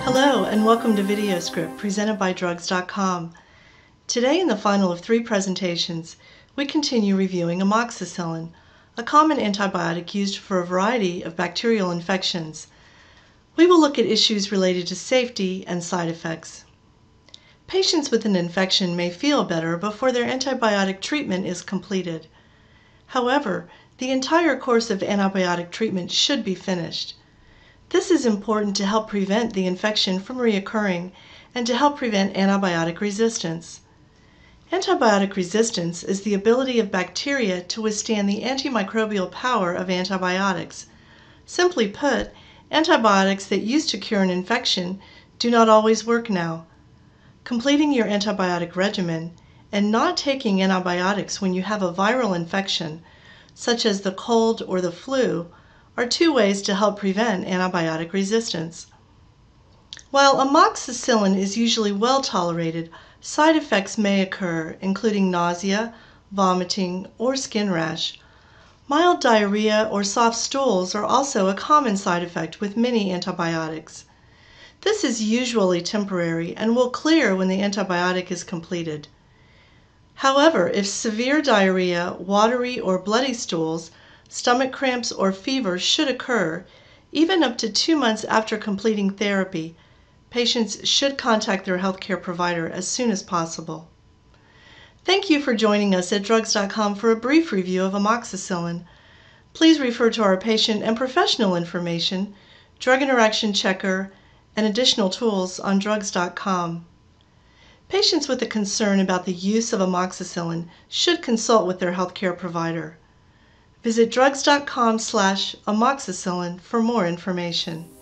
Hello and welcome to VideoScript presented by Drugs.com. Today, in the final of 3 presentations, we continue reviewing amoxicillin, a common antibiotic used for a variety of bacterial infections. We will look at issues related to safety and side effects. Patients with an infection may feel better before their antibiotic treatment is completed. However, the entire course of antibiotic treatment should be finished. This is important to help prevent the infection from reoccurring and to help prevent antibiotic resistance. Antibiotic resistance is the ability of bacteria to withstand the antimicrobial power of antibiotics. Simply put, antibiotics that used to cure an infection do not always work now. Completing your antibiotic regimen and not taking antibiotics when you have a viral infection, such as the cold or the flu, are 2 ways to help prevent antibiotic resistance. While amoxicillin is usually well tolerated, side effects may occur, including nausea, vomiting, or skin rash. Mild diarrhea or soft stools are also a common side effect with many antibiotics. This is usually temporary and will clear when the antibiotic is completed. However, if severe diarrhea, watery or bloody stools, stomach cramps, or fever should occur, even up to 2 months after completing therapy, patients should contact their healthcare provider as soon as possible. Thank you for joining us at Drugs.com for a brief review of amoxicillin. Please refer to our patient and professional information, drug interaction checker, and additional tools on Drugs.com. Patients with a concern about the use of amoxicillin should consult with their healthcare provider. Visit drugs.com/amoxicillin for more information.